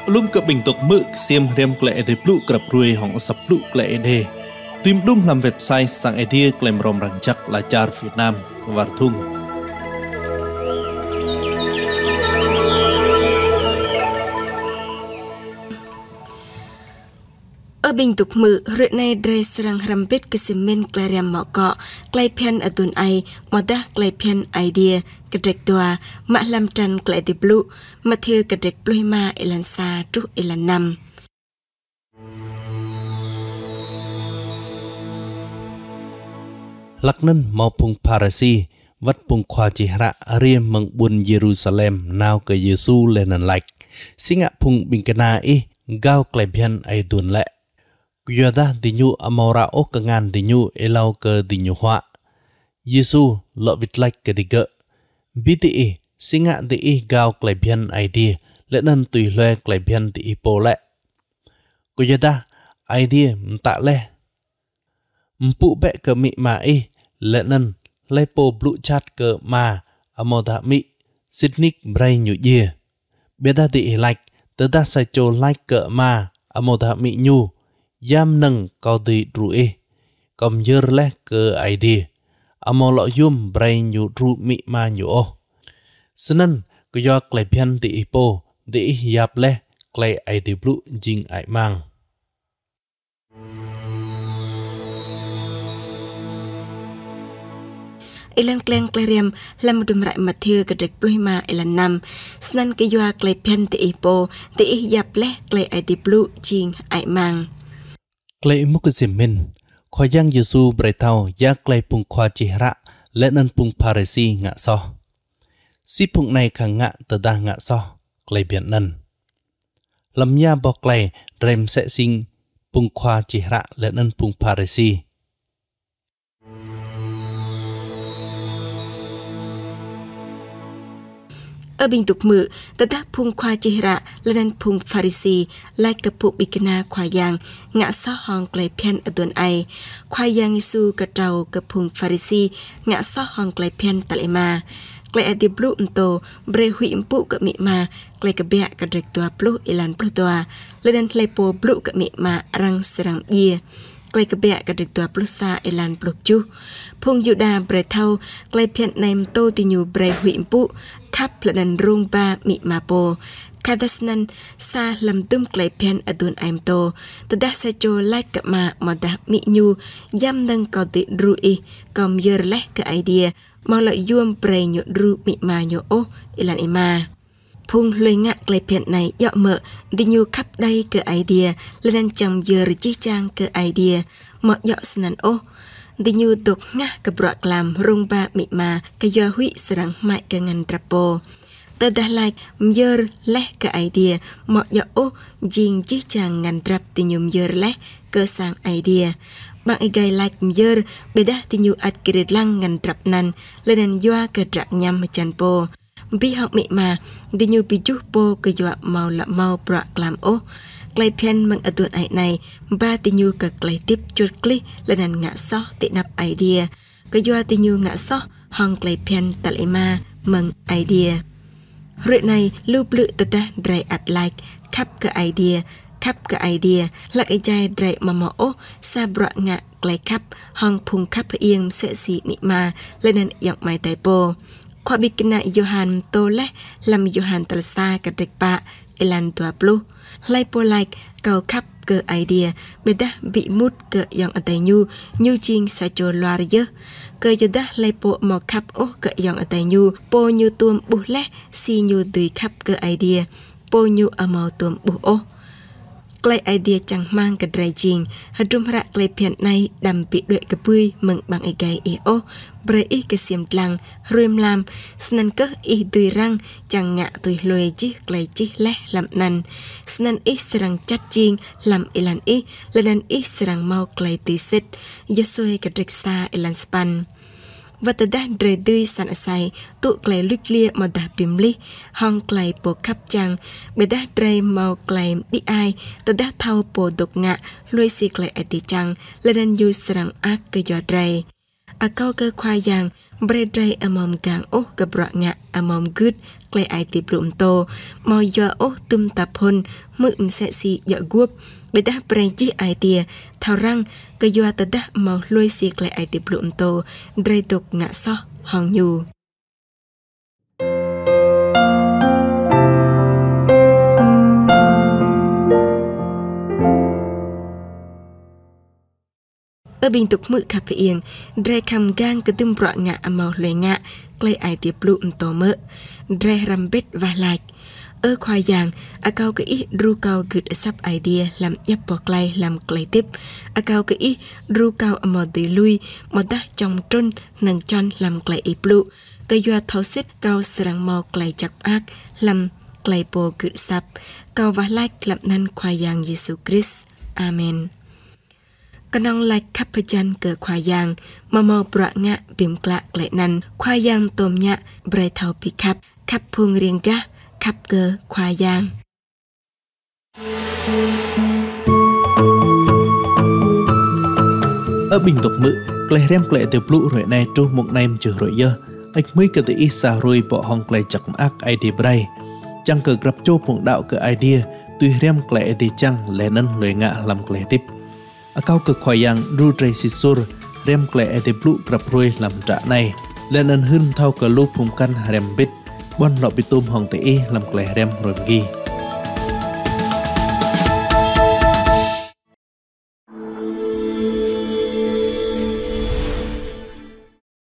lum cập bình tục mực xiêm rem klệ để plu cập ruồi hỏng sập plu klệ đề tìm đúng làm website sang idea klem rom răng chắc là char Việt Nam và thung ở bình tục mực rượu này dray serang rampet kesemen klariam mọ cọ klay pian atun ai moda klay pian idea kedek tua mak lam tran klay di blue mathieu kedek ploima elan sa tru elan nam lạc nân mau pung Parasi vắt pung khoa chỉ hạ riêng mừng buôn Jerusalem nào cái Giêsu lên nền lạch sinh ạ pung bình cana i gao klay pian ai tuần lệ Kuyada dinyu amora o kangan dinyu elau ke dinyu hua. Yesu lo vitlak ketiga. BTE singa di gao klebian idea lenan tùy loe klebian di po le. Kuyada idea mta le. Mpu be ke mi ma lenan lepo blue chat ke ma amoda mi Sydney bray nyu ye. Beda di like tada sa cho like ke ma amoda mi nyu. Yam nâng cao đi rủi cầm dơ lẽ cơ idea amo lọ yum brain nyu ru mi ma nyu o senen ko yo klay pian ti ipo di yap le klay idea blue jing ai mang Elan kleng kleriam lam dum rai Mathieu kedek ploima elan nam senen ke yo klay pian ti ipo di yap le klay idea blue jing ai mang Klay mukazimin, khoyang Yesu beretau ya klay pung khoa chihra lenan pung Parasi ngạ so. Si pung này khang ngạ tada ngạ so, klay bian nan. Lam ya bo klay rem sẽ sinh pung khoa chihra lenan pung Parasi. Ở bình tục mự, tata pung khoa chihra lenan pung Pharisee lai kapuk bikana khoa yang ngạ so hong klay pian adun ai khoa yang Yesu katrau kapung Pharisee ngạ so hong klay pian talema klay adi blue unto bre hui impu ke mi ma klay kebea kadrek tua plu ilan plu tua lenan klay po blue ke mi ma rang serang ye klay kebea kadrek tua plu sa ilan plu chu pung yuda bre thau klay pian naim to tinyu bre hui impu khắp lần rung ba mị mà po kadasnan sa lam tum klay pian adun aim to tada sa cho like ka ma da mị nyu yam nang ko ti rui kom yer leh ka idea mau la yum pre nyu ru mị ma nyu o ilan ima phung lôi ngạ klay pian này dọ mợ đi nyu khắp đây ka idea lên chăm yer chi chang ka idea mọ dọ snan o đi nhu tục ngã cái bọt làm rung ba mị mà cái do huy serang mai cái ngăn trapo tờ đã lại mơ lẽ cái idea mọi do ô jing chỉ chàng ngăn trap thì nhung mơ lẽ cơ sang idea bạn ấy gây like mơ bây đã thì nhu ắt cái lăng ngăn trap nan lên doa cái trạc nhầm chân po bi học mị mà đi nhu bi chú po cái do màu là màu bọt làm ô klay pian mang atuan ai này ba tinyu ka klay tip chut kli lenan ngạ so ti nap idea ka yo tinyu ngạ so hong klay pian talema mang idea rượu này lưu lự tata dray at like khắp ka idea lạc ai jai dray mama o sa bra ngạ klay khắp hong phung khắp yên sẽ si mi ma lenan yang mai tai po khoa bikina Johan tole lam Johan talsa ka dek pa elan tua blue lai po like cầu khắp cơ idea bê đá bị mút cơ dòng ở tay nhu chiên sa cho loa dơ cơ cho đá lai po mò khắp ô cơ dòng ở tay po nhu tuom bu lẽ si nhu tùy khắp cơ idea po nhu ở màu tuom bu ô klay idea chẳng mang cái dray chiên hạt trung ra klay pian này đầm bị đuổi cái bươi mừng bằng ai gai ô bre ý cái xiêm lăng ruim lam snan cơ ý tùy răng chẳng ngạ tùy lùi chi klay chi lẽ làm năn snan ý serang chát chiên làm ilan ý lên ý serang mau klay tì xích do xuôi cái trịch xa ilan span và từ đó rời tươi sẵn sài tụ klay luyện lia mà đã bìm li hong klay bộ khắp chăng bê đã rời màu klay đi ai từ đó thâu bộ độc ngạ lùi xì klay ai tì chăng lên yu serang ác cái giò rời à câu cơ khoa yang bre rời amom gang ô gặp rọ ngạ amom good ក្លែអាយទីព្រមតោមកយកអូទុំតាផុនមើមសេស៊ីយកគួបបេតាប្រេងជីអាយទីថៅរាំងក៏យកតដាមកលួយស៊ីក្លែអាយទីព្រមតោដៃទុកងាក់សោះហងយូบิงตุกมือขับเอียงไดรคำก้างกระตุ้มเปราะงะอมาวเลยงะใกล้ไอเตียปลุนโตเมอไดรรำเบ็ดวาลายควายยางอาเกากะอีรูเกาเกิดซับไอเดียลำยับปอกไกลลำไกลติบอาเกากะอีรูเกาอมอดีลุยมอดะจองจนหนังจอนลำไกลไอปลุกะยัวเท้าซิดเกาสรังมอไกลจักอักลำไกลโปเกิดซับเกาวาลายกลับนั้นควายยางเยซูคริสต์อาเมนกำลังไล่ขับพจันเกิดควายยางมามอประงะบิ่มกละเกลนั้นควายยางตมยะไบรเทาปิขับขับพุงเรียงกะขับเกอควายยาง bình tục mự klei rem klei từ plu rồi này tru một nem chữ rồi giờ ếch mới cái từ ít xa rồi bỏ hong klei chặt ác idea bray chẳng cờ gặp châu một đạo cờ idea tuy rem klei thì chẳng lẽ nên lời ngạ làm klei tiếp cao cực khoai yang ru tray sisur rem klei thì plu gặp rồi làm trả này lẽ nên hơn thao cờ lu phùng căn rem bít bon lọ bị tôm hong tê làm klei rem rồi ghi